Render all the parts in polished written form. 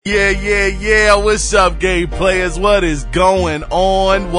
Yeah. What's up, game players? What is going on?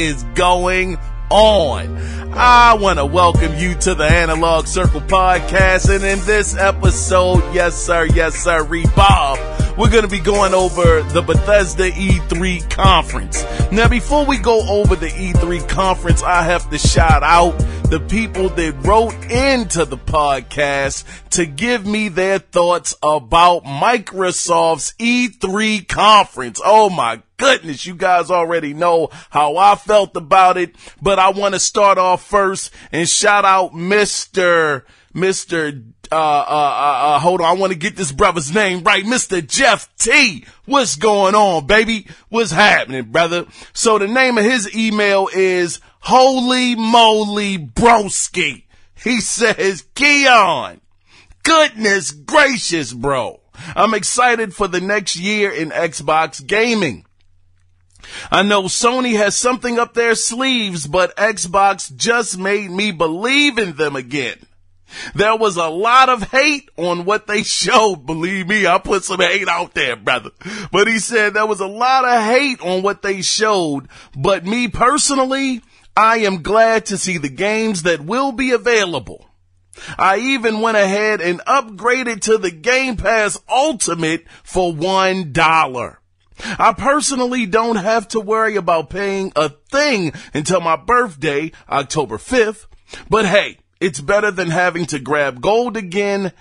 I want to welcome you to the Analog Circle Podcast. And in this episode, yes, sir, Bob, we're going to be going over the Bethesda E3 conference. Now, before we go over the E3 conference, I have to shout out the people that wrote into the podcast to give me their thoughts about Microsoft's E3 conference. Oh my goodness, you guys already know how I felt about it, but I want to start off first and shout out Mr. Hold on, I want to get this brother's name right. Mr. Jeff T. What's going on, baby? What's happening, brother? So the name of his email is Holy Moly Broski. He says, Keon, goodness gracious, bro. I'm excited for the next year in Xbox gaming. I know Sony has something up their sleeves, but Xbox just made me believe in them again. There was a lot of hate on what they showed. Believe me, I put some hate out there, brother. But he said there was a lot of hate on what they showed. But me personally, I am glad to see the games that will be available. I even went ahead and upgraded to the Game Pass Ultimate for $1. I personally don't have to worry about paying a thing until my birthday, October 5th. But hey, it's better than having to grab gold again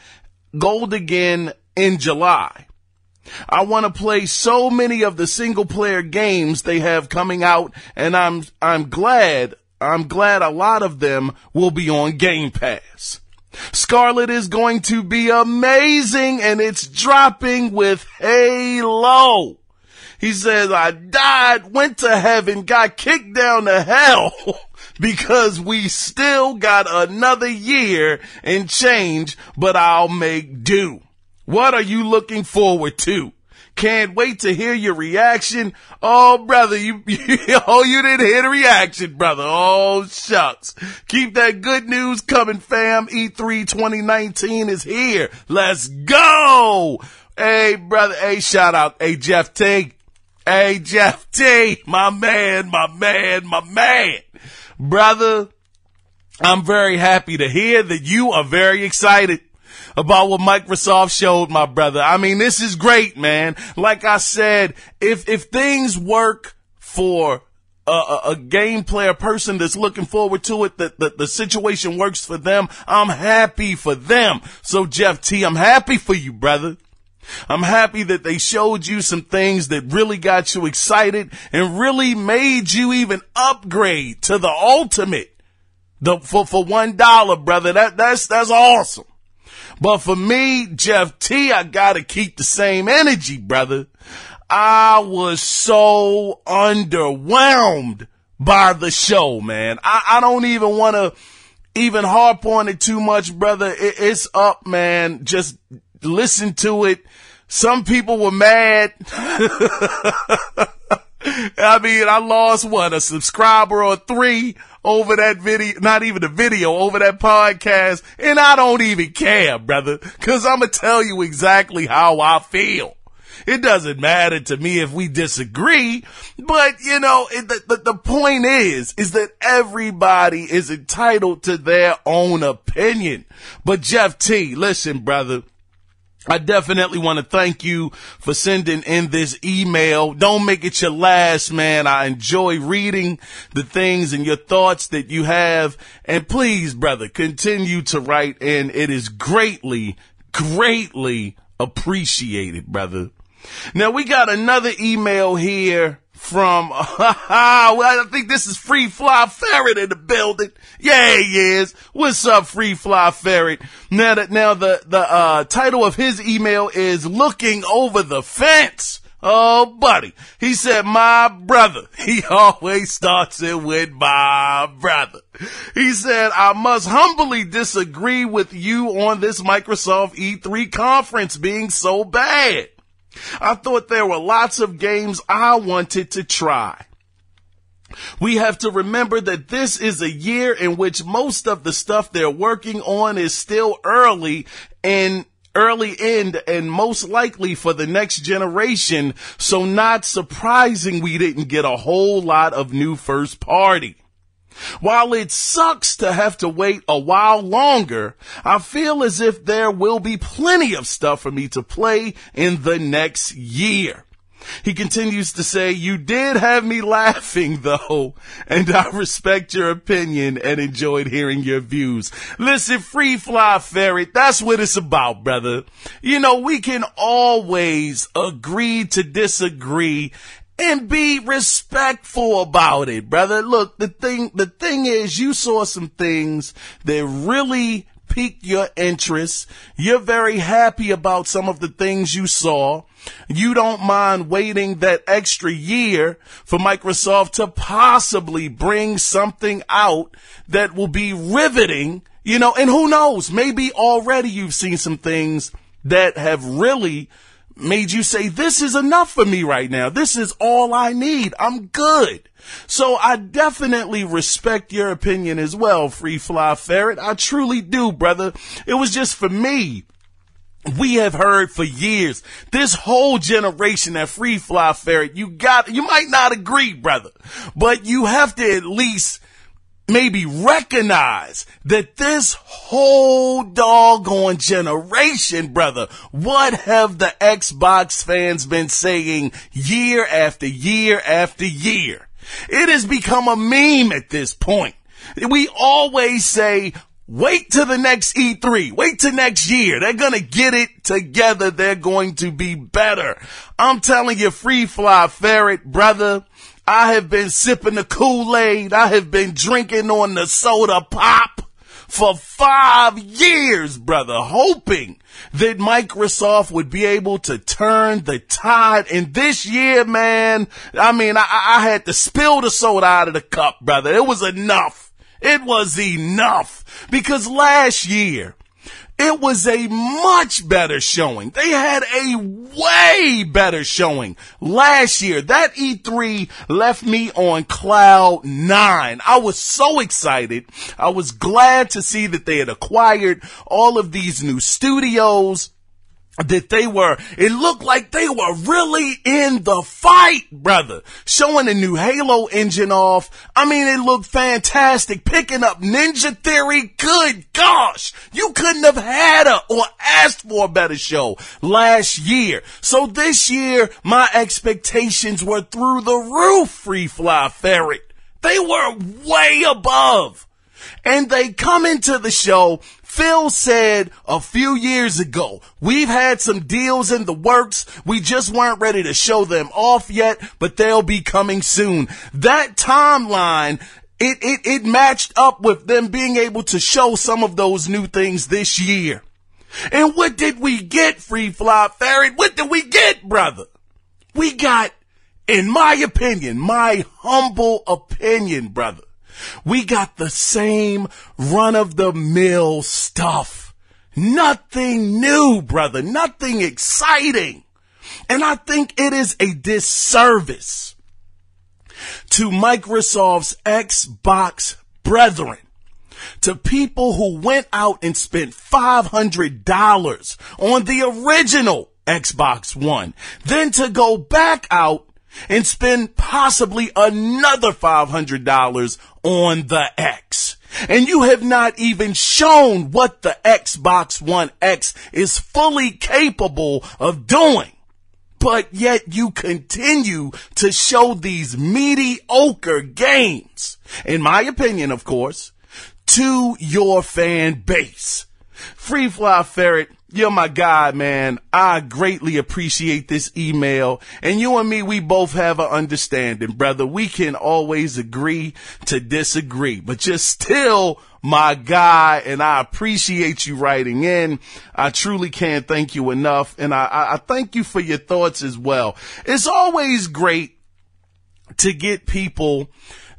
in July. I want to play so many of the single player games they have coming out, and I'm glad a lot of them will be on Game Pass. Scarlet is going to be amazing, and it's dropping with Halo. He says, I died, went to heaven, got kicked down to hell because we still got another year and change, but I'll make do. What are you looking forward to? Can't wait to hear your reaction. Oh, brother, you didn't hear the reaction, brother. Oh, shucks. Keep that good news coming, fam. E3 2019 is here. Let's go. Hey, brother. Hey, shout out. Hey, Jeff T. Hey, Jeff T, my man. Brother, I'm very happy to hear that you are very excited about what Microsoft showed, my brother. I mean, this is great, man. Like I said, if things work for a game player person that's looking forward to it, the situation works for them, I'm happy for them. So, Jeff T, I'm happy for you, brother. I'm happy that they showed you some things that really got you excited and really made you even upgrade to the ultimate. For $1, brother. That's awesome. But for me, Jeff T, I gotta keep the same energy, brother. I was so underwhelmed by the show, man. I don't even want to even harp on it too much, brother. It's up, man. Just listen to it. Some people were mad. I mean, I lost a subscriber or 3 over that video, not even the video, over that podcast. And I don't even care, brother, cause I'm gonna tell you exactly how I feel. It doesn't matter to me if we disagree, but the point is that everybody is entitled to their own opinion. But Jeff T, listen, brother. I definitely want to thank you for sending in this email. Don't make it your last, man. I enjoy reading the things and your thoughts that you have. And please, brother, continue to write in. It is greatly appreciated, brother. Now, we got another email here from, I think this is Free Fly Ferret in the building. Yeah, he is. What's up, Free Fly Ferret? Now the title of his email is Looking Over the Fence. Oh, buddy. He said, my brother. He always starts it with my brother. He said, I must humbly disagree with you on this Microsoft E3 conference being so bad. I thought there were lots of games I wanted to try. We have to remember that this is a year in which most of the stuff they're working on is still early and early end and most likely for the next generation. So not surprising we didn't get a whole lot of new first party. While it sucks to have to wait a while longer, I feel as if there will be plenty of stuff for me to play in the next year. He continues to say, you did have me laughing though, and I respect your opinion and enjoyed hearing your views. Listen, Free Fly Ferret, that's what it's about, brother. You know, we can always agree to disagree and be respectful about it, brother. Look, the thing is, you saw some things that really piqued your interest. You're very happy about some of the things you saw. You don't mind waiting that extra year for Microsoft to possibly bring something out that will be riveting, you know, and who knows, maybe already you've seen some things that have really made you say, this is enough for me right now. This is all I need. I'm good. So I definitely respect your opinion as well, Free Fly Ferret. I truly do, brother. It was just for me. We have heard for years, this whole generation that Free Fly Ferret, you might not agree, brother, but you have to at least maybe recognize that this whole doggone generation, brother, what have the Xbox fans been saying year after year after year? It has become a meme at this point. We always say, wait till the next E3. Wait till next year. They're going to get it together. They're going to be better. I'm telling you, Free Fly Ferret, brother, I have been sipping the Kool-Aid. I have been drinking on the soda pop for 5 years, brother, hoping that Microsoft would be able to turn the tide. And this year, man, I mean, I had to spill the soda out of the cup, brother. It was enough. It was enough because last year, it was a much better showing. They had a way better showing last year. That E3 left me on cloud 9. I was so excited. I was glad to see that they had acquired all of these new studios, that it looked like they were really in the fight, brother. Showing the new Halo engine off. I mean, it looked fantastic. Picking up Ninja Theory. Good gosh. You couldn't have had or asked for a better show last year. So this year, my expectations were through the roof, Free Fly Ferret. They were way above. And they come into the show. Phil said a few years ago, we've had some deals in the works. We just weren't ready to show them off yet, but they'll be coming soon. That timeline, it matched up with them being able to show some of those new things this year. And what did we get, Free Fly Ferret? What did we get, brother? We got, in my opinion, my humble opinion, brother, we got the same run-of-the-mill stuff. Nothing new, brother. Nothing exciting. And I think it is a disservice to Microsoft's Xbox brethren, to people who went out and spent $500 on the original Xbox One, then to go back out and spend possibly another $500 on the X. And you have not even shown what the Xbox One X is fully capable of doing. But yet you continue to show these mediocre games, in my opinion, of course, to your fan base. Free Fly Ferret, you're my guy, man. I greatly appreciate this email. And you and me, we both have an understanding, brother. We can always agree to disagree, but you're still my guy, and I appreciate you writing in. I truly can't thank you enough, and I thank you for your thoughts as well. It's always great to get people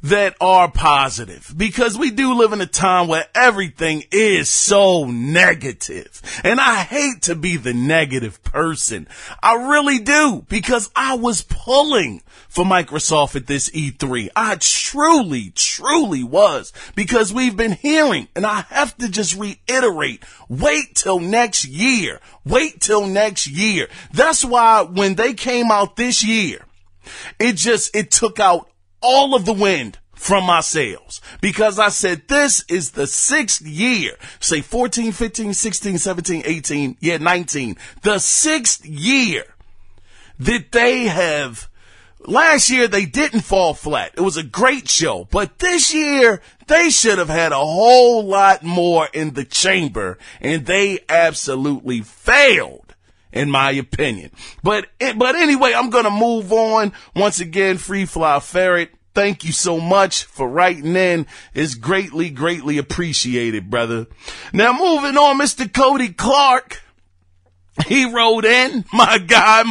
that are positive, because we do live in a time where everything is so negative. And I hate to be the negative person. I really do, because I was pulling for Microsoft at this E3. I truly was, because we've been hearing, and I have to just reiterate, wait till next year. Wait till next year. That's why when they came out this year, it took out all of the wind from my sails, because I said, this is the 6th year, say 14, 15, 16, 17, 18, 19, the 6th year that they have. Last year, they didn't fall flat. It was a great show. But this year, they should have had a whole lot more in the chamber, and they absolutely failed, in my opinion. But anyway, I'm going to move on. Once again, Free Fly Ferret, thank you so much for writing in. It's greatly appreciated, brother. Now, moving on, Mr. Cody Clark. He wrote in, my guy.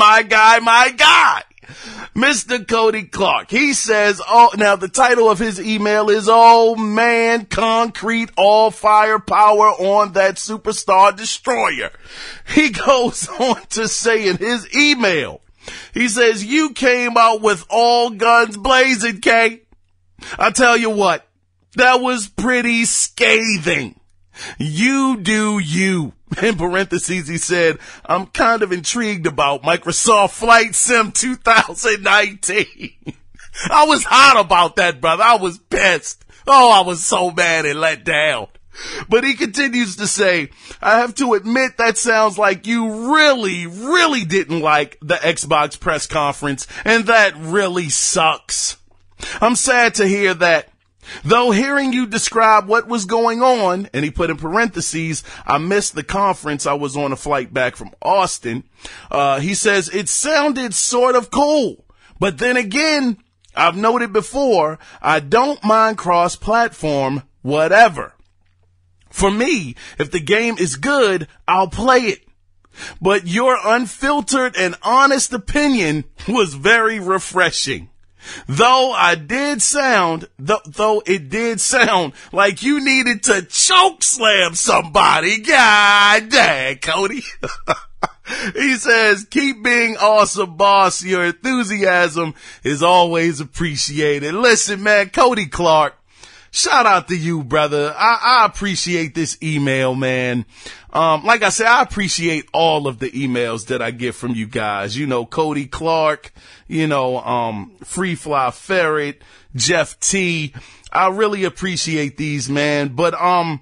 Mr. Cody Clark. He says, now the title of his email is, "Oh man, concrete, all firepower on that superstar destroyer." He goes on to say in his email, he says, "You came out with all guns blazing, K. I tell you what, that was pretty scathing. You do you." In parentheses, he said, "I'm kind of intrigued about Microsoft Flight Sim 2019. I was hot about that, brother. I was pissed. Oh, I was so mad and let down. But he continues to say, "I have to admit that sounds like you really didn't like the Xbox press conference, and that really sucks. I'm sad to hear that. Though hearing you describe what was going on," and he put in parentheses, "I missed the conference. I was on a flight back from Austin." He says, "It sounded sort of cool. But then again, I've noted before, I don't mind cross-platform, whatever. For me, if the game is good, I'll play it. But your unfiltered and honest opinion was very refreshing. Though it did sound like you needed to choke slam somebody. God dang, Cody." He says, "Keep being awesome, boss. Your enthusiasm is always appreciated." Listen, man, Cody Clark, shout out to you, brother. I appreciate this email, man. Like I said, I appreciate all of the emails that I get from you guys. You know, Cody Clark, Free Fly Ferret, Jeff T. I really appreciate these, man. But,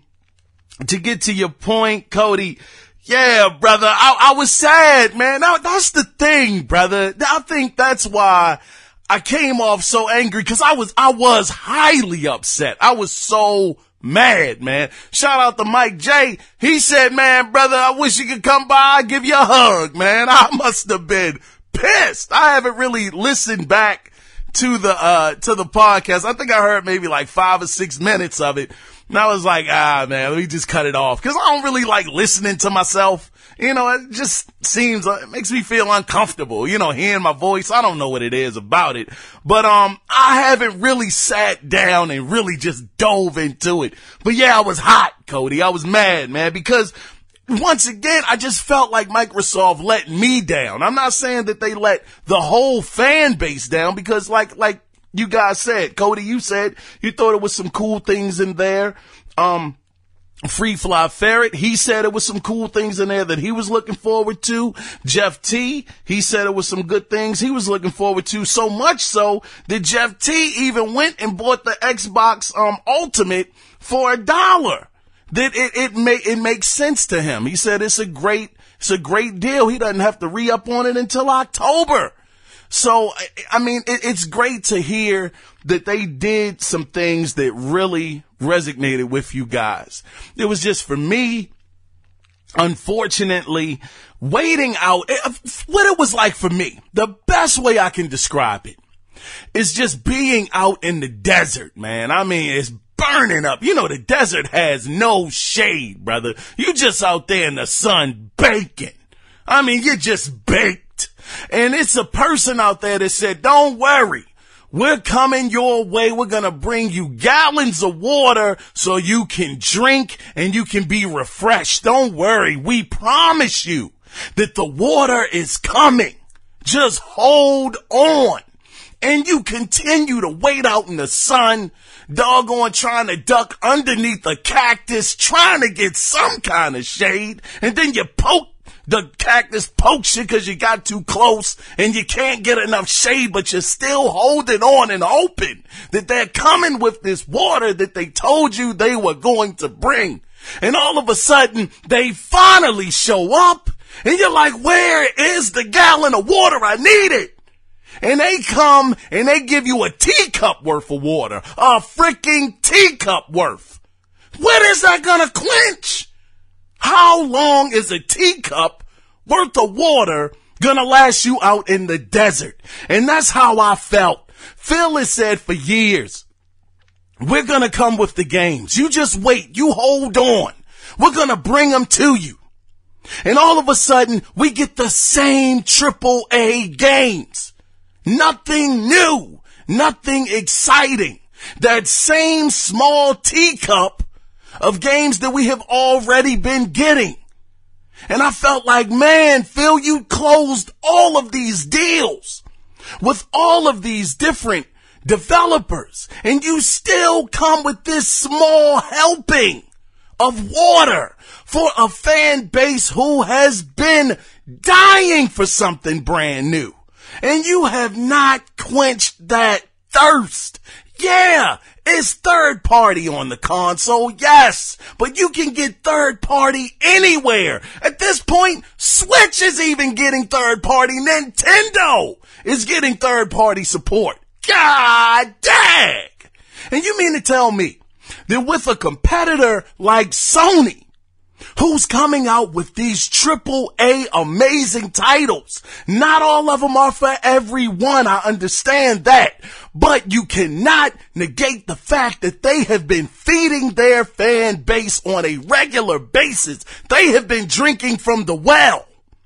to get to your point, Cody, yeah, brother, I was sad, man. That's the thing, brother. I think that's why I came off so angry, because I was highly upset. I was so mad, man. Shout out to Mike J. He said, "Man, brother, I wish you could come by, give you a hug, man." I must have been pissed. I haven't really listened back to the podcast. I think I heard maybe like 5 or 6 minutes of it. And I was like, man, let me just cut it off. 'Cause I don't really like listening to myself. It just seems, it makes me feel uncomfortable, hearing my voice. I don't know what it is about it, but, I haven't really sat down and really just dove into it. But yeah, I was hot, Cody. I was mad, man, because once again, I just felt like Microsoft let me down. I'm not saying that they let the whole fan base down, because like you guys said, Cody, you said you thought it was some cool things in there. Free Fly Ferret, he said it was some cool things in there that he was looking forward to. Jeff T, he said it was some good things he was looking forward to. So much so that Jeff T even went and bought the Xbox Ultimate for $1. That it makes sense to him. He said it's a great deal. He doesn't have to re-up on it until October. So, I mean, it's great to hear that they did some things that really resonated with you guys. It was just, for me, unfortunately, waiting out, what it was like for me, the best way I can describe it is just being out in the desert, man. I mean, it's burning up. The desert has no shade, brother. You just out there in the sun baking. I mean, you're just baked. And it's a person out there that said, "Don't worry. We're coming your way. We're going to bring you gallons of water so you can drink and you can be refreshed. Don't worry. We promise you that the water is coming. Just hold on. And you continue to wait out in the sun, doggone trying to duck underneath a cactus, trying to get some kind of shade. And then you the cactus pokes you because you got too close and you can't get enough shade, but you're still holding on and hoping that they're coming with this water that they told you they were going to bring. And all of a sudden, they finally show up and you're like, where is the gallon of water I needed? And they come and they give you a teacup worth of water, a freaking teacup worth. When is that gonna quench? How long is a teacup worth of water gonna last you out in the desert? And that's how I felt. Phil has said for years, we're gonna come with the games. You just wait. You hold on. We're gonna bring them to you. And all of a sudden, we get the same AAA games. Nothing new. Nothing exciting. That same small teacup of games that we have already been getting. And I felt like, man, Phil, you closed all of these deals with all of these different developers, and you still come with this small helping of water for a fan base who has been dying for something brand new. And you have not quenched that thirst. Yeah, it's third party on the console, yes, but you can get third party anywhere. At this point, Switch is even getting third party. Nintendo is getting third party support. God dang! And you mean to tell me that with a competitor like Sony, who's coming out with these AAA amazing titles, not all of them are for everyone, I understand that, but you cannot negate the fact that they have been feeding their fan base on a regular basis. They have been drinking from the well.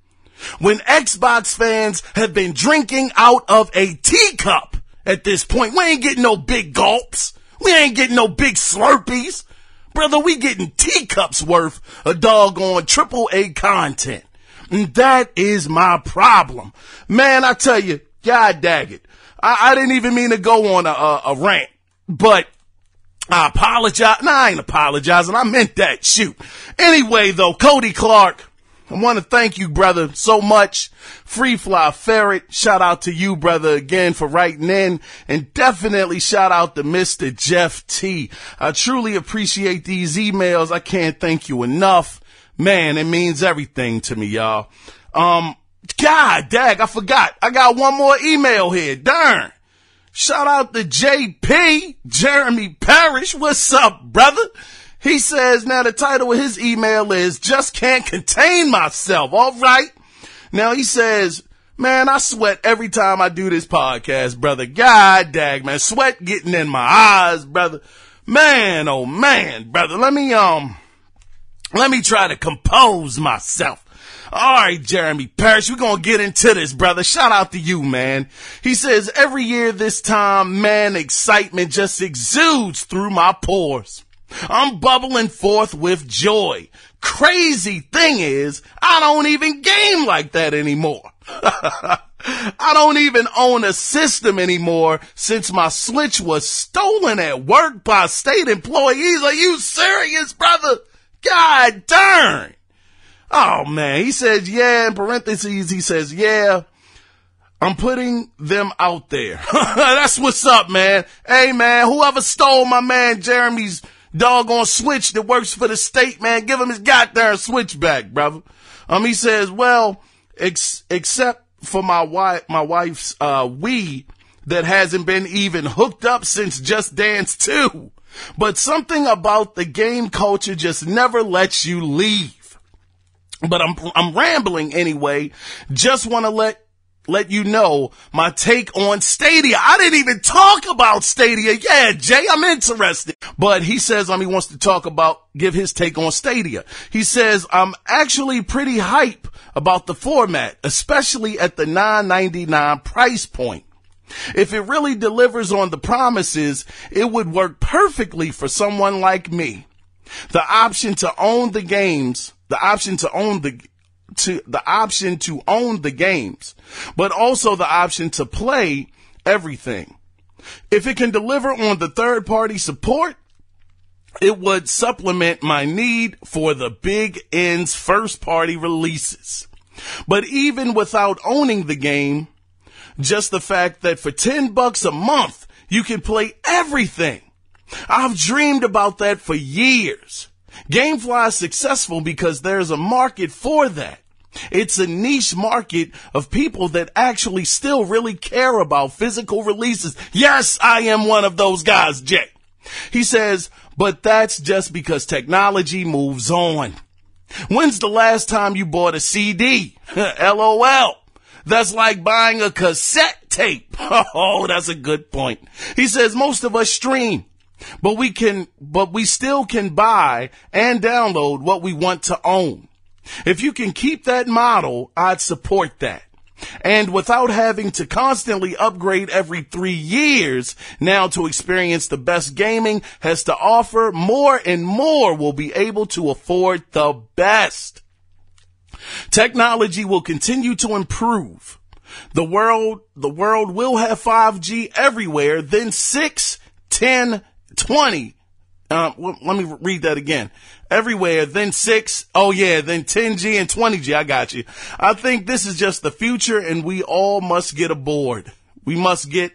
When Xbox fans have been drinking out of a teacup at this point, we ain't getting no big gulps. We ain't getting no big Slurpees. Brother, we getting teacups worth of doggone AAA content. And that is my problem. Man, I tell you, God dang it. I didn't even mean to go on a rant, but I apologize. No, I ain't apologizing. I meant that. Shoot. Anyway, though, Cody Clark, I want to thank you, brother, so much. Free Fly Ferret, shout out to you, brother, again for writing in. And definitely shout out to Mr. Jeff T. I truly appreciate these emails. I can't thank you enough. Man, it means everything to me, y'all. God dang, I forgot. I got one more email here. Darn. Shout out to JP, Jeremy Parrish. What's up, brother? He says, now the title of his email is Just Can't Contain Myself. All right. Now he says, man, I sweat every time I do this podcast, brother. God dang, man. Sweat getting in my eyes, brother. Man, oh man, brother. Let me try to compose myself. All right, Jeremy Parrish, we're going to get into this, brother. Shout out to you, man. He says, every year this time, man, excitement just exudes through my pores. I'm bubbling forth with joy. Crazy thing is, I don't even game like that anymore. I don't even own a system anymore since my Switch was stolen at work by state employees. Are you serious, brother? God darn. Oh, man. He says, yeah, in parentheses, he says, yeah, I'm putting them out there. That's what's up, man. Hey, man, whoever stole my man Jeremy's doggone Switch that works for the state, man, give him his goddamn Switch back, brother. He says, well, except for my wife's Wii that hasn't been even hooked up since Just Dance 2. But something about the game culture just never lets you leave. But I'm rambling anyway. Just want to let you know my take on Stadia. I didn't even talk about Stadia. Yeah, Jay, I'm interested. But he says, he wants to give his take on Stadia. He says, I'm actually pretty hype about the format, especially at the $9.99 price point. If it really delivers on the promises, it would work perfectly for someone like me. The option to own the games, the option to own the games, but also the option to play everything. If it can deliver on the third-party support, it would supplement my need for the Big N's first-party releases. But even without owning the game, just the fact that for $10 a month, you can play everything. I've dreamed about that for years. GameFly is successful because there's a market for that. It's a niche market of people that actually still really care about physical releases. Yes, I am one of those guys, Jay. He says, but that's just because technology moves on. When's the last time you bought a CD? LOL. That's like buying a cassette tape. Oh, that's a good point. He says most of us stream, but we still can buy and download what we want to own. If you can keep that model, I'd support that. And without having to constantly upgrade every 3 years, now to experience the best gaming has to offer, more and more will be able to afford the best. Technology will continue to improve. The world will have 5G everywhere, then 6, 10, 20. Let me read that again. Everywhere, then 6, then 10G and 20G. I got you. I think this is just the future, and we all must get aboard. We must get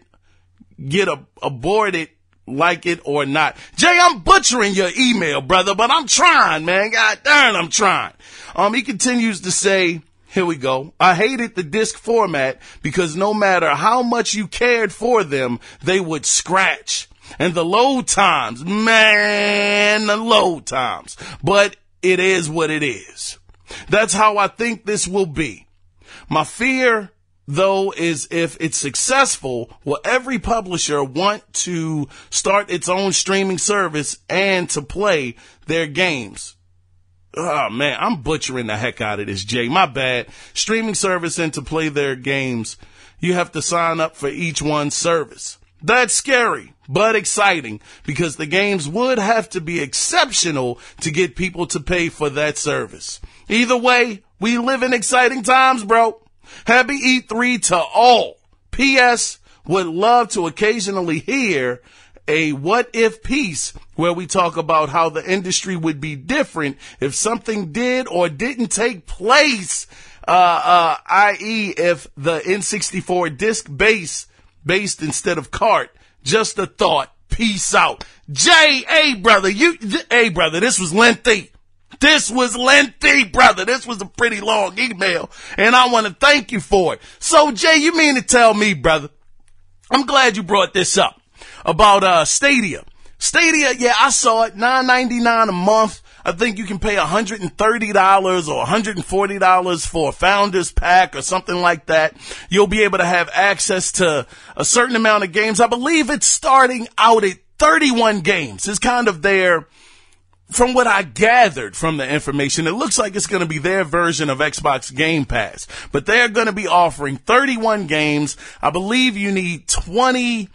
aboard it, like it or not. Jay, I'm butchering your email, brother, but I'm trying, man. God darn, I'm trying. He continues to say, here we go. I hated the disc format because no matter how much you cared for them, they would scratch. And the load times, man, the load times. But it is what it is. That's how I think this will be. My fear, though, is if it's successful, will every publisher want to start its own streaming service and to play their games? Oh, man, I'm butchering the heck out of this, Jay. My bad. Streaming service and to play their games. You have to sign up for each one's service. That's scary, but exciting, because the games would have to be exceptional to get people to pay for that service. Either way, we live in exciting times, bro. Happy E3 to all. P.S. Would love to occasionally hear a what if piece where we talk about how the industry would be different if something did or didn't take place, i.e. if the N64 disc based instead of cart. Just a thought. Peace out. Hey brother, this was lengthy. Brother. This was a pretty long email, and I want to thank you for it. So, Jay, you mean to tell me, brother, I'm glad you brought this up about Stadia. Stadia, yeah, I saw it, $9.99 a month. I think you can pay $130 or $140 for a founder's pack or something like that. You'll be able to have access to a certain amount of games. I believe it's starting out at 31 games. It's kind of their, from what I gathered from the information, it looks like it's going to be their version of Xbox Game Pass. But they're going to be offering 31 games. I believe you need 20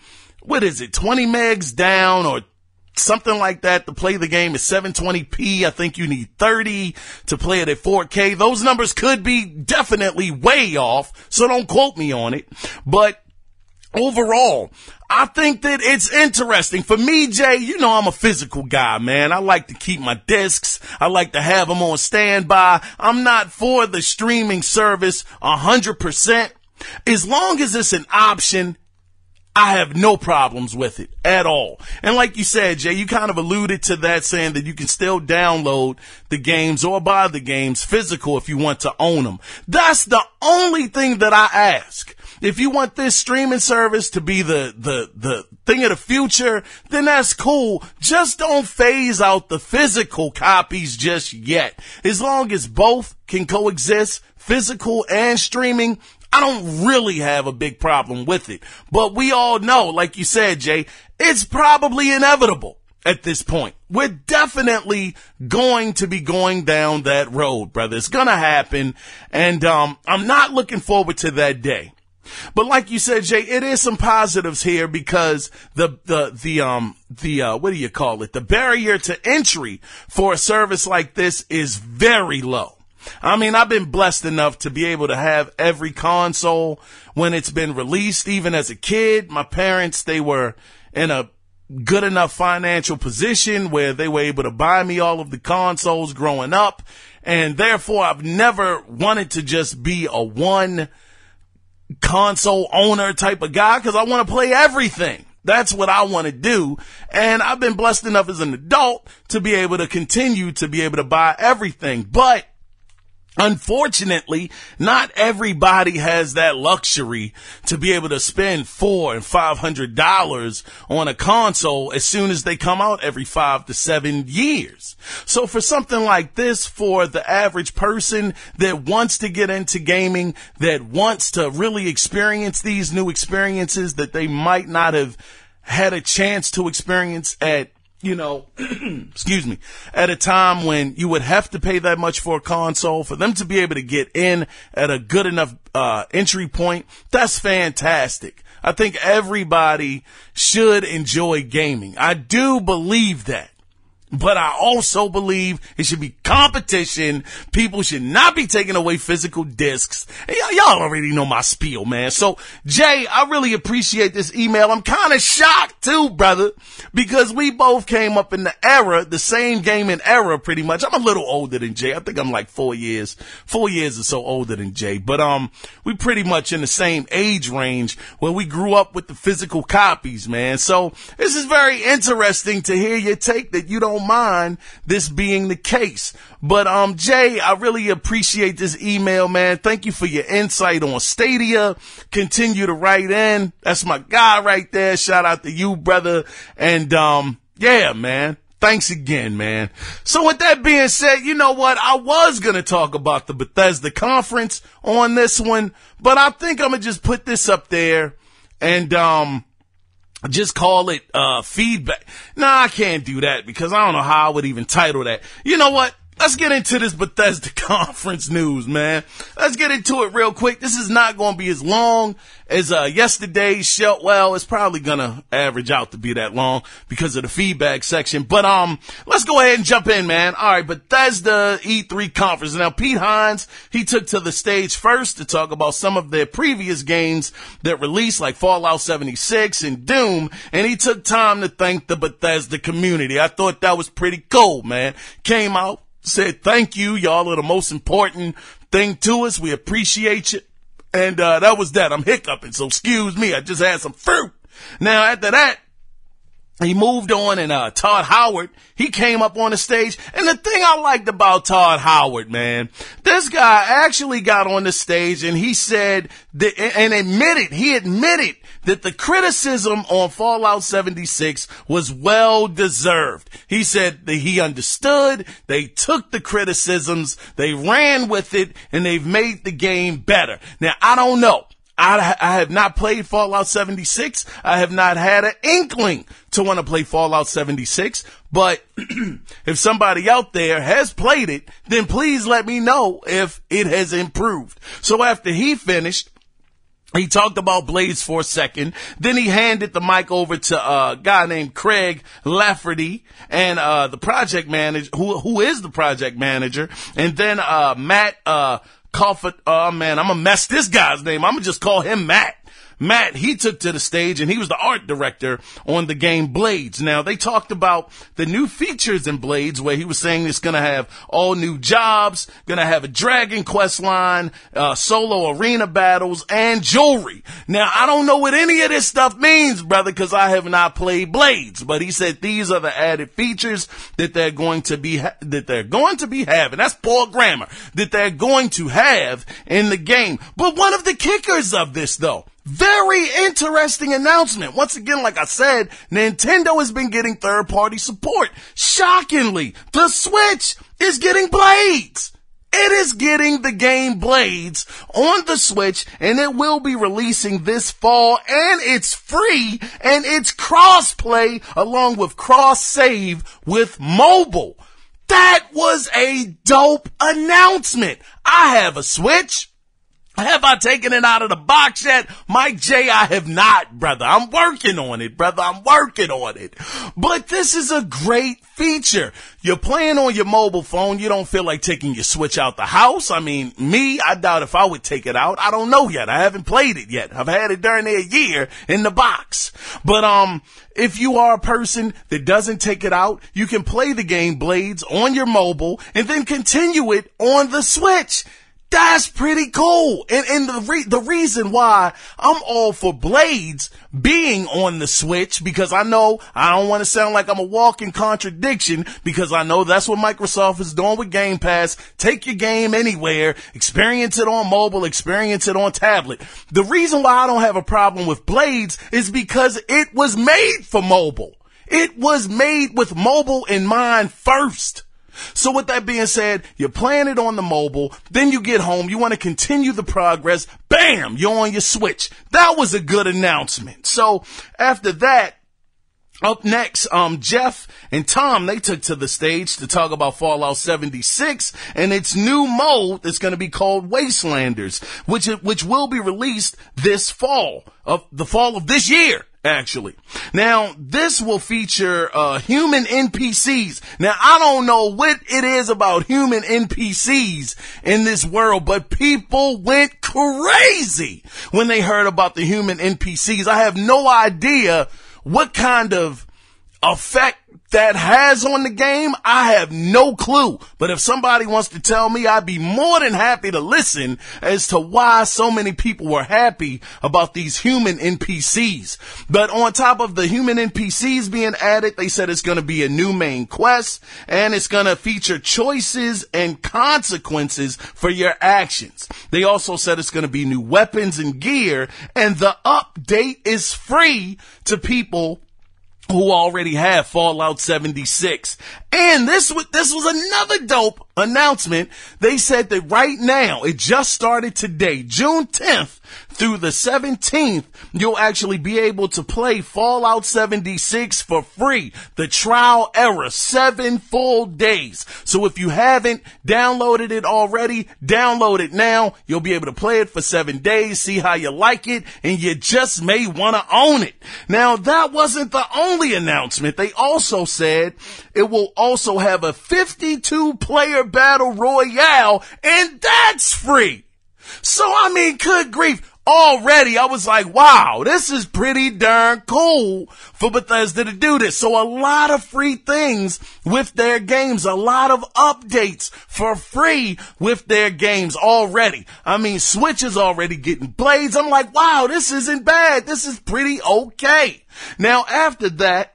megs down or something like that to play the game at 720p. I think you need 30 to play it at 4K. Those numbers could be definitely way off, so don't quote me on it. But overall, I think that it's interesting. For me, Jay, you know I'm a physical guy, man. I like to keep my discs. I like to have them on standby. I'm not for the streaming service 100%. As long as it's an option, I have no problems with it at all. And like you said, Jay, you kind of alluded to that, saying that you can still download the games or buy the games physical if you want to own them. That's the only thing that I ask. If you want this streaming service to be the thing of the future, then that's cool. Just don't phase out the physical copies just yet. As long as both can coexist, physical and streaming, I don't really have a big problem with it. But we all know, like you said, Jay, it's probably inevitable at this point. We're definitely going to be going down that road, brother. It's going to happen. And I'm not looking forward to that day. But like you said, Jay, it is some positives here because what do you call it? The barrier to entry for a service like this is very low. I mean, I've been blessed enough to be able to have every console when it's been released. Even as a kid, my parents, they were in a good enough financial position where they were able to buy me all of the consoles growing up. And therefore, I've never wanted to just be a one console owner type of guy because I want to play everything. That's what I want to do. And I've been blessed enough as an adult to be able to continue to be able to buy everything. But unfortunately, not everybody has that luxury to be able to spend $400 and $500 on a console as soon as they come out every 5 to 7 years. So for something like this, for the average person that wants to get into gaming, that wants to really experience these new experiences that they might not have had a chance to experience at, excuse me, at a time when you would have to pay that much for a console, for them to be able to get in at a good enough entry point, that's fantastic. I think everybody should enjoy gaming. I do believe that. But I also believe it should be competition. People should not be taking away physical discs. Y'all already know my spiel, man. So, Jay, I really appreciate this email. I'm kind of shocked too, brother, because we both came up in the era, the same gaming era pretty much. I'm a little older than Jay. I think I'm like 4 years or so older than Jay. But, we pretty much in the same age range where we grew up with the physical copies, man. So, this is very interesting to hear your take that you don't mind this being the case. But Jay, I really appreciate this email, man. Thank you for your insight on Stadia. Continue to write in. That's my guy right there. Shout out to you, brother. And yeah, man. Thanks again, man. So with that being said, you know what? I was going to talk about the Bethesda conference on this one, but I think I'm going to just put this up there and just call it feedback. Nah, I can't do that because I don't know how I would even title that. You know what? Let's get into this Bethesda conference news, man. Let's get into it real quick. This is not going to be as long as yesterday's show. Well, it's probably going to average out to be that long because of the feedback section. But let's go ahead and jump in, man. All right, Bethesda E3 conference. Now, Pete Hines, he took to the stage first to talk about some of their previous games that released, like Fallout 76 and Doom, and he took time to thank the Bethesda community. I thought that was pretty cool, man. Came out, said thank you. Y'all are the most important thing to us. We appreciate you. And that was that. I'm hiccuping, so excuse me. I just had some fruit. Now, after that, he moved on, and Todd Howard, he came up on the stage. And the thing I liked about Todd Howard, man, this guy actually got on the stage and he said that, and he admitted that the criticism on Fallout 76 was well deserved. He said that he understood, they took the criticisms, they ran with it, and they've made the game better. Now, I don't know. I have not played Fallout 76. I have not had an inkling to want to play Fallout 76. But if somebody out there has played it, then please let me know if it has improved. So after he finished, he talked about Blades for a second. Then he handed the mic over to a guy named Craig Lafferty and the project manager, who is the project manager. And then Matt Coffert, oh man, I'm gonna mess this guy's name. I'm gonna just call him Matt. Matt, he took to the stage and he was the art director on the game Blades. Now, they talked about the new features in Blades where he was saying it's going to have all new jobs, going to have a Dragon Quest line, solo arena battles, and jewelry. Now, I don't know what any of this stuff means, brother, because I have not played Blades, but he said these are the added features that they're going to be having. That's poor grammar. That they're going to have in the game. But one of the kickers of this, though, very interesting announcement. Once again, like I said, Nintendo has been getting third-party support. Shockingly, the Switch is getting Blades. It is getting the game Blades on the Switch, and it will be releasing this fall, and it's free, and it's cross-play along with cross-save with mobile. That was a dope announcement. I have a Switch. Have I taken it out of the box yet? Mike J, I have not, brother. I'm working on it, brother. I'm working on it. But this is a great feature. You're playing on your mobile phone. You don't feel like taking your Switch out the house. I mean, me, I doubt if I would take it out. I don't know yet. I haven't played it yet. I've had it during a year in the box. But, if you are a person that doesn't take it out, you can play the game Blades on your mobile and then continue it on the Switch. That's pretty cool. And the reason why I'm all for Blades being on the Switch, because I know I don't want to sound like I'm a walking contradiction, because I know that's what Microsoft is doing with Game Pass. Take your game anywhere, experience it on mobile, experience it on tablet. The reason why I don't have a problem with Blades is because it was made for mobile. It was made with mobile in mind first. So with that being said, you're playing it on the mobile, then you get home, you want to continue the progress, bam, you're on your Switch. That was a good announcement. So after that, up next, Jeff and Tom, they took to the stage to talk about Fallout 76 and its new mode that's going to be called Wastelanders, which will be released this fall, the fall of this year. Actually. Now, this will feature, human NPCs. Now, I don't know what it is about human NPCs in this world, but people went crazy when they heard about the human NPCs. I have no idea what kind of effect that has on the game. I have no clue. But if somebody wants to tell me, I'd be more than happy to listen as to why so many people were happy about these human NPCs. But on top of the human NPCs being added, they said it's going to be a new main quest, and it's going to feature choices and consequences for your actions. They also said it's going to be new weapons and gear, and the update is free to people who already have Fallout 76. And this was another dope announcement. They said that right now, it just started today, June 10th through the 17th, you'll actually be able to play Fallout 76 for free. The trial era, 7 full days. So if you haven't downloaded it already, download it now. You'll be able to play it for 7 days, see how you like it, and you just may want to own it. Now, that wasn't the only announcement. They also said it will also have a 52-player battle royale, and that's free. So, I mean, good grief. Already, I was like, wow, this is pretty darn cool for Bethesda to do this. So a lot of free things with their games, a lot of updates for free with their games already. I mean, Switch is already getting Blades. I'm like, wow, this isn't bad. This is pretty okay. Now, after that,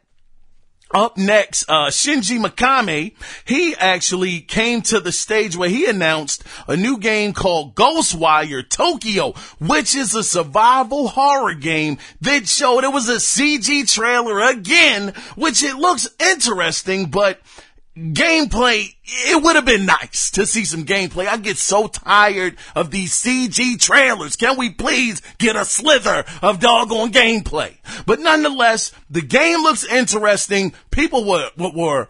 up next, Shinji Mikami, he actually came to the stage where he announced a new game called Ghostwire Tokyo, which is a survival horror game that showed it was a CG trailer again, which it looks interesting, but gameplay, it would have been nice to see some gameplay. I get so tired of these CG trailers. Can we please get a slither of doggone gameplay? But nonetheless, the game looks interesting. People were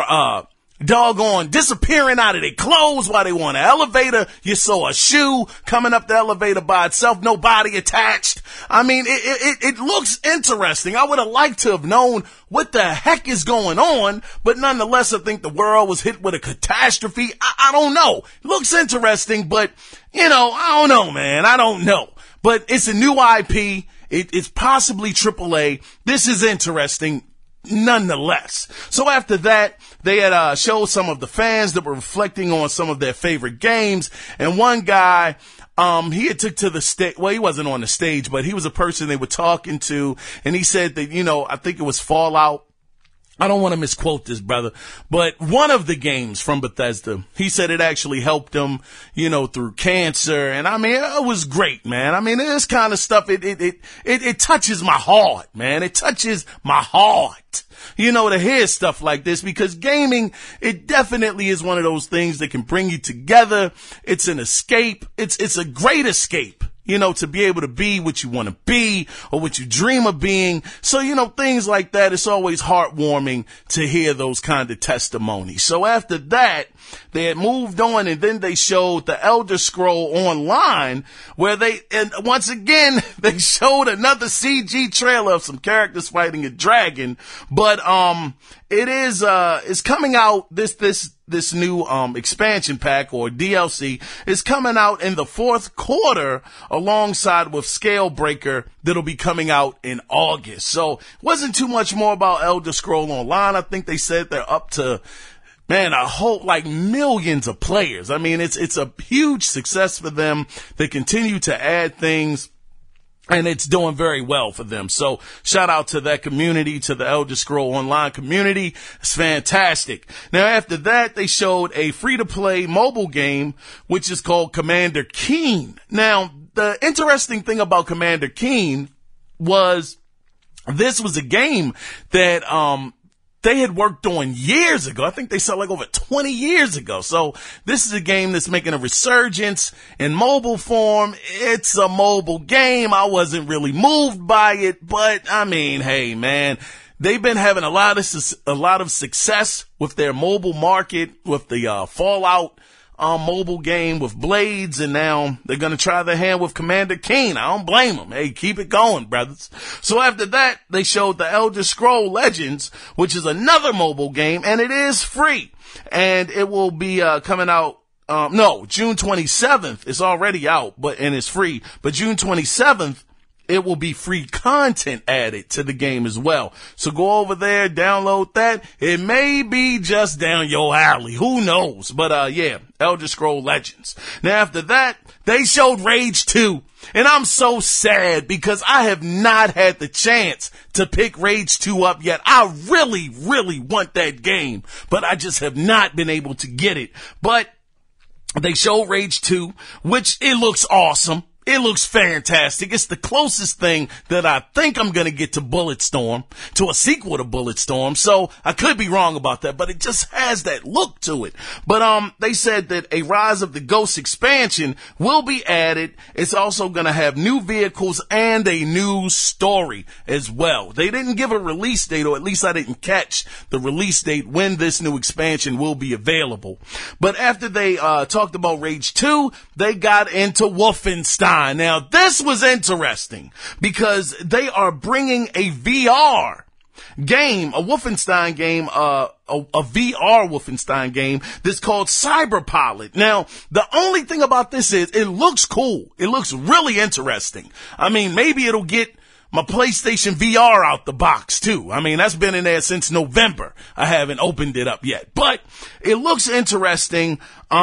doggone disappearing out of their clothes while they were on an elevator. You saw a shoe coming up the elevator by itself, no body attached. I mean, it looks interesting. I would have liked to have known what the heck is going on, but nonetheless, I think the world was hit with a catastrophe. I don't know. It looks interesting, but, you know, I don't know, man. I don't know. But it's a new IP. It's possibly AAA. This is interesting nonetheless. So after that, they had showed some of the fans that were reflecting on some of their favorite games, and one guy, he had took to the stage. Well, he wasn't on the stage, but he was a person they were talking to, and he said that, you know, I think it was Fallout. I don't want to misquote this, brother, but one of the games from Bethesda, he said it actually helped him, you know, through cancer. And I mean, it was great, man. I mean, this kind of stuff, it touches my heart, man. It touches my heart, you know, to hear stuff like this, because gaming, it definitely is one of those things that can bring you together. It's an escape. It's a great escape. to be able to be what you want to be or what you dream of being. So, things like that, it's always heartwarming to hear those kind of testimonies. So after that, they had moved on, and then they showed the Elder Scroll Online, where and once again, they showed another CG trailer of some characters fighting a dragon. But, it's coming out, this new, expansion pack or DLC is coming out in the fourth quarter alongside with Scalebreaker that'll be coming out in August. So wasn't too much more about Elder Scroll Online. I think they said they're up to, I hope millions of players. I mean, it's a huge success for them. They continue to add things, and it's doing very well for them. So shout out to that community, to the Elder Scroll Online community. It's fantastic. Now, after that, they showed a free-to-play mobile game, which is called Commander Keen. Now, the interesting thing about Commander Keen was this was a game that, they had worked on years ago. I think they said over 20 years ago. So this is a game that's making a resurgence in mobile form. It's a mobile game. I wasn't really moved by it, but hey, man, they've been having a lot of success with their mobile market, with the Fallout mobile game with Blades, and now they're going to try their hand with Commander Keen. I don't blame them. Hey, keep it going, brothers. So after that, they showed the Elder Scroll Legends, which is another mobile game, and it is free. And it will be coming out June 27th. It's already out, and it's free. But June 27th, it will be free content added to the game as well. So go over there, download that. It may be just down your alley. Who knows? But, Elder Scroll Legends. Now, after that, they showed Rage 2. And I'm so sad because I have not had the chance to pick Rage 2 up yet. I really, really want that game, but I just have not been able to get it. But they showed Rage 2, which it looks awesome. It looks fantastic. It's the closest thing that I think I'm going to get to Bulletstorm, to a sequel to Bulletstorm. So I could be wrong about that, but it just has that look to it. But, they said that a Rise of the Ghosts expansion will be added. It's also going to have new vehicles and a new story as well. They didn't give a release date, or at least I didn't catch the release date when this new expansion will be available. But after they, talked about Rage 2, they got into Wolfenstein. Now, this was interesting because they are bringing a VR game, a Wolfenstein game, a VR Wolfenstein game that's called Cyberpilot. Now, the only thing about this is it looks cool. It looks really interesting. Maybe it'll get my PlayStation VR out the box too. That's been in there since November. I haven't opened it up yet, but it looks interesting.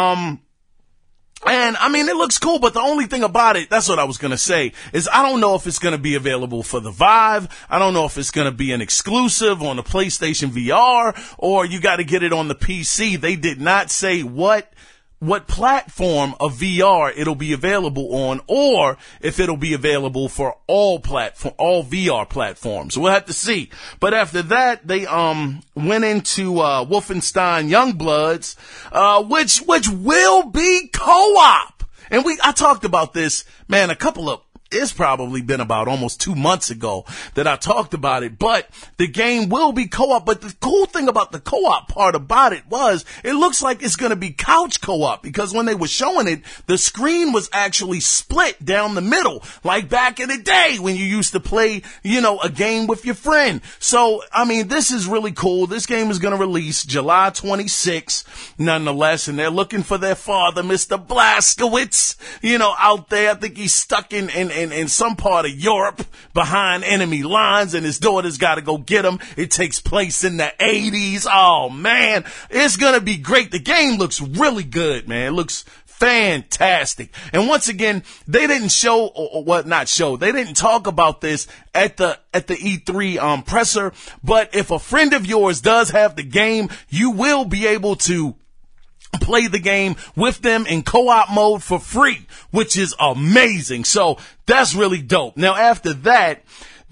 And it looks cool, but the only thing about it, that's what I was going to say, is I don't know if it's going to be available for the Vive. I don't know if it's going to be an exclusive on the PlayStation VR, or you got to get it on the PC. They did not say what platform of VR it'll be available on, or if it'll be available for all VR platforms. We'll have to see. But after that, they went into Wolfenstein Youngbloods, which will be co-op. And I talked about this, man, it's probably been about almost 2 months ago that I talked about it, but the game will be co-op. But the cool thing about the co-op part about it was it looks like it's going to be couch co-op, because when they were showing it, the screen was actually split down the middle, like back in the day when you used to play, a game with your friend. So, this is really cool. This game is going to release July 26th, nonetheless, and they're looking for their father, Mr. Blazkowicz, out there. I think he's stuck in some part of Europe behind enemy lines, and his daughter's got to go get him. It takes place in the 80s. Oh, man, it's going to be great. The game looks really good, man. It looks fantastic. And once again, they didn't they didn't talk about this at the E3 presser, but if a friend of yours does have the game, you will be able to play the game with them in co-op mode for free, which is amazing. So that's really dope. Now, after that,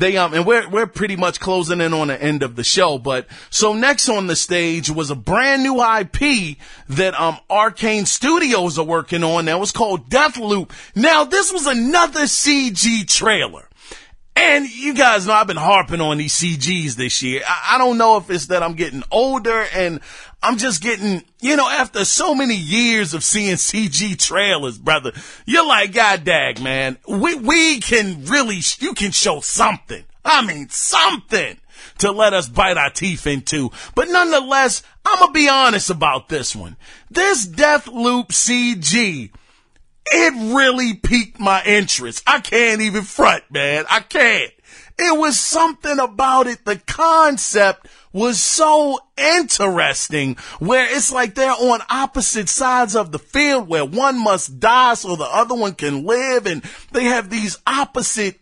and we're pretty much closing in on the end of the show. But so next on the stage was a brand new IP that, Arcane Studios are working on that was called Deathloop. Now, this was another CG trailer. And you guys know I've been harping on these CGs this year. I don't know if it's that I'm getting older and I'm just getting, after so many years of seeing CG trailers, brother, you're like, God dag, man, we can really, you can show something. I mean, something to let us bite our teeth into. But nonetheless, I'm going to be honest about this one. This Deathloop CG, it really piqued my interest. I can't even front, man. I can't. It was something about it. The concept was so interesting where it's like they're on opposite sides of the field where one must die so the other one can live. And they have these opposite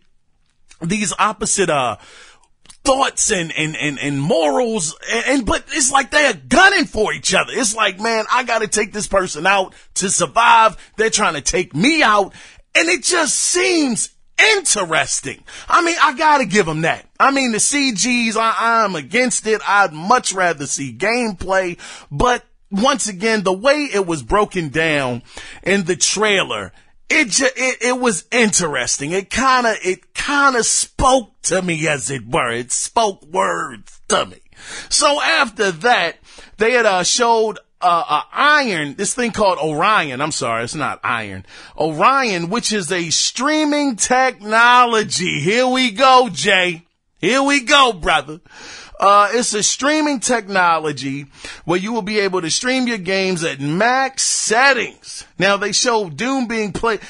thoughts and morals, but it's like they're gunning for each other. It's like, man, I gotta take this person out to survive. They're trying to take me out. And it just seems interesting. I mean, I gotta give them that. I mean, the CGs, I'm against it. I'd much rather see gameplay. But once again, the way it was broken down in the trailer, it was interesting. It kind of spoke to me, as it were. It spoke words to me. So after that, they had showed this thing called Orion. I'm sorry, it's not Iron. Orion, which is a streaming technology. Here we go, Jay. Here we go, brother. It's a streaming technology where you will be able to stream your games at max settings. Now, they show Doom being played.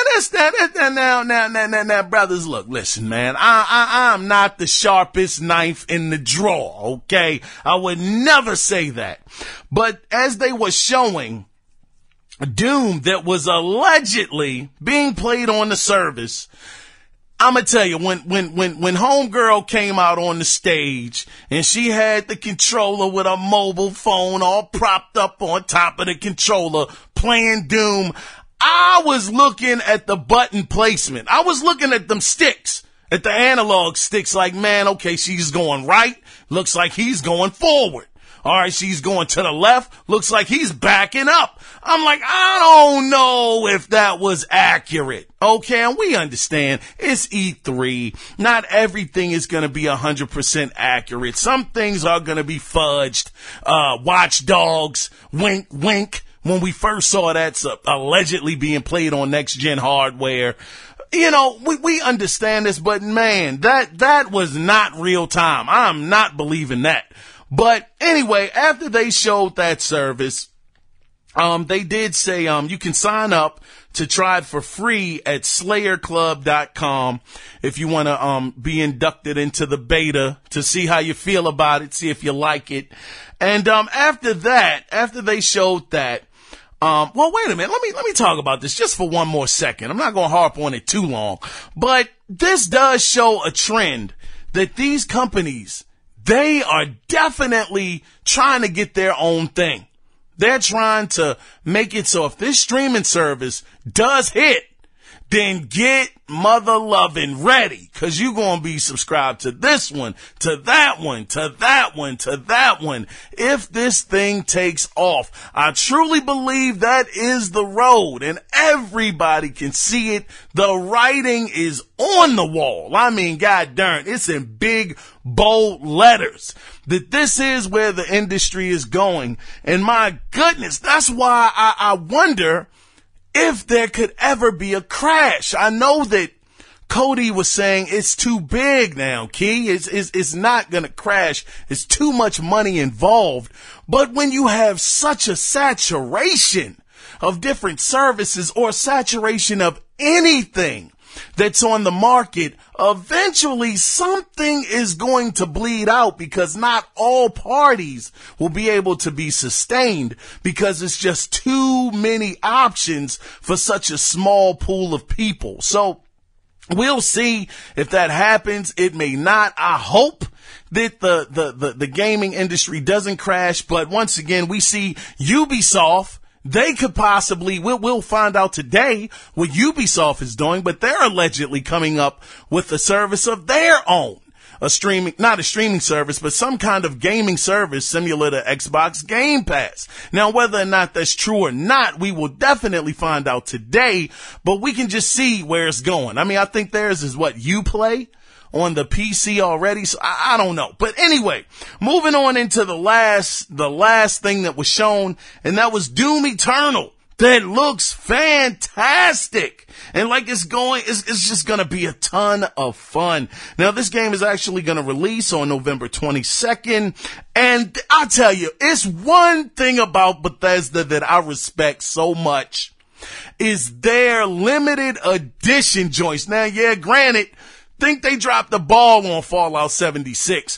Now, brothers, look, listen, man, I'm not the sharpest knife in the drawer, okay? I would never say that. But as they were showing Doom that was allegedly being played on the service, I'm gonna tell you, when Homegirl came out on the stage and she had the controller with a mobile phone all propped up on top of the controller playing Doom, I was looking at the button placement. I was looking at them sticks, at the analog sticks, like, man, okay, she's going right. Looks like he's going forward. All right, she's going to the left. Looks like he's backing up. I'm like, I don't know if that was accurate. Okay, and we understand it's E3. Not everything is going to be 100% accurate. Some things are going to be fudged. Watch Dogs, wink, wink. When we first saw that's allegedly being played on next gen hardware. We understand this, but man, that was not real time. I'm not believing that. But anyway, after they showed that service, they did say, you can sign up to try it for free at SlayerClub.com if you want to, be inducted into the beta to see how you feel about it, see if you like it. And, after they showed that, well, wait a minute. Let me talk about this just for one more second. I'm not going to harp on it too long, but this does show a trend that these companies, they are definitely trying to get their own thing. They're trying to make it so if this streaming service does hit, then get mother loving ready, because you're going to be subscribed to this one, to that one, to that one, to that one. If this thing takes off, I truly believe that is the road, and everybody can see it. The writing is on the wall. I mean, god darn, it's in big, bold letters that this is where the industry is going. And my goodness, that's why I wonder if there could ever be a crash. I know that Cody was saying it's too big now, Key. It's not going to crash. It's too much money involved. But when you have such a saturation of different services or saturation of anything that's on the market, eventually something is going to bleed out, because not all parties will be able to be sustained, because it's just too many options for such a small pool of people. So we'll see if that happens. It may not. I hope that the gaming industry doesn't crash. But once again, we see Ubisoft, they could possibly, we'll find out today what Ubisoft is doing, but they're allegedly coming up with a service of their own. Not a streaming service, but some kind of gaming service similar to Xbox Game Pass. Now, whether or not that's true or not, we will definitely find out today, but we can just see where it's going. I mean, I think theirs is what, Uplay on the PC already. So I don't know. But anyway, moving on into the last thing that was shown, and that was Doom Eternal. That looks fantastic. And like it's just going to be a ton of fun. Now, this game is actually going to release on November 22nd. And I tell you, it's one thing about Bethesda that I respect so much is their limited edition joints. Now, yeah, granted, think they dropped the ball on Fallout 76.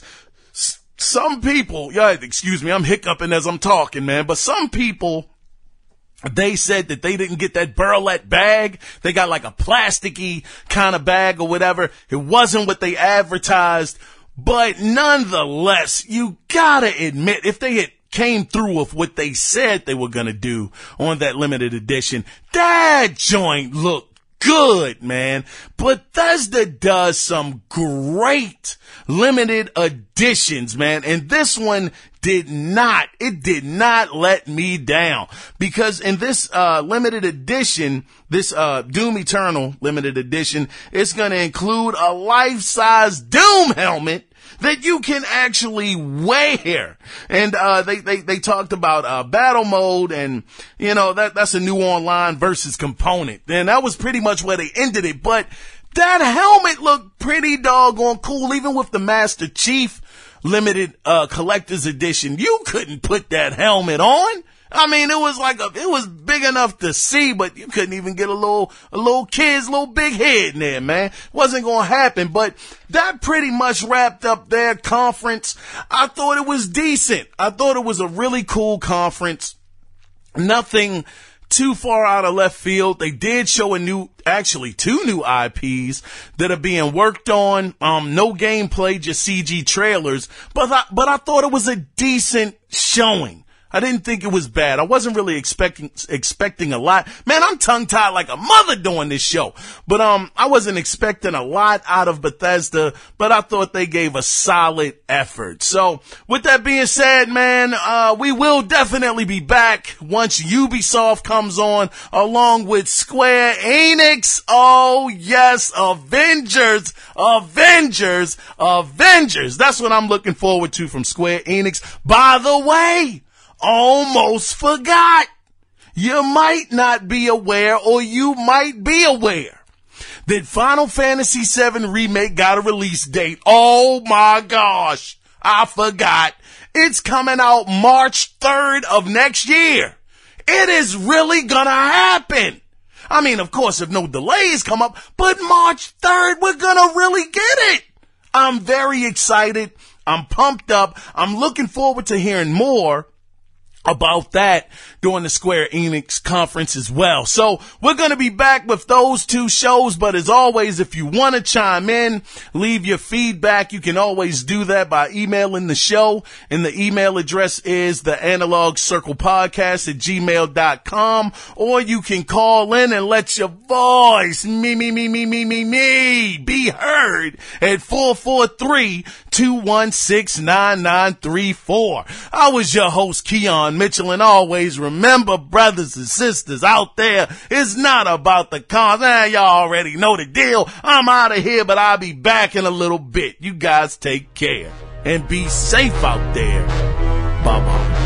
Some people, excuse me, I'm hiccuping as I'm talking, man, but some people, they said that they didn't get that burlap bag. They got like a plasticky kind of bag or whatever. It wasn't what they advertised. But nonetheless, you gotta admit, if they had came through with what they said they were gonna do on that limited edition, that joint looked good, man. Bethesda does some great limited editions, man. And this one did not let me down, because in this limited edition, this Doom Eternal limited edition, it's going to include a life-size Doom helmet that you can actually wear. And they talked about battle mode, and that's a new online versus component. And that was pretty much where they ended it. But that helmet looked pretty doggone cool, even with the Master Chief limited collector's edition. You couldn't put that helmet on. I mean, it was big enough to see, but you couldn't even get a little kid's little big head in there, man. Wasn't gonna happen. But that pretty much wrapped up their conference. I thought it was decent. I thought it was a really cool conference. Nothing too far out of left field. They did show two new IPs that are being worked on. No gameplay, just CG trailers. But I thought it was a decent showing. I didn't think it was bad. I wasn't really expecting a lot. Man, I'm tongue-tied like a mother doing this show. But I wasn't expecting a lot out of Bethesda, but I thought they gave a solid effort. So with that being said, man, we will definitely be back once Ubisoft comes on, along with Square Enix. Oh yes, Avengers. That's what I'm looking forward to from Square Enix. By the way, almost forgot. You might not be aware, or you might be aware, that Final Fantasy VII Remake got a release date. Oh my gosh, I forgot. It's coming out March 3rd of next year. It is really gonna happen. I mean, of course, if no delays come up, but March 3rd, we're gonna really get it. I'm very excited. I'm pumped up. I'm looking forward to hearing more about that during the Square Enix conference as well. So we're going to be back with those two shows. But as always, if you want to chime in, leave your feedback, you can always do that by emailing the show. And the email address is theanalogcirclepodcast@gmail.com. Or you can call in and let your voice, me, be heard at 443-216-9934. I was your host, Keon Mitchell, and always remember, brothers and sisters out there, it's not about the cons. Y'all already know the deal. I'm out of here, but I'll be back in a little bit. You guys take care and be safe out there. Bye-bye.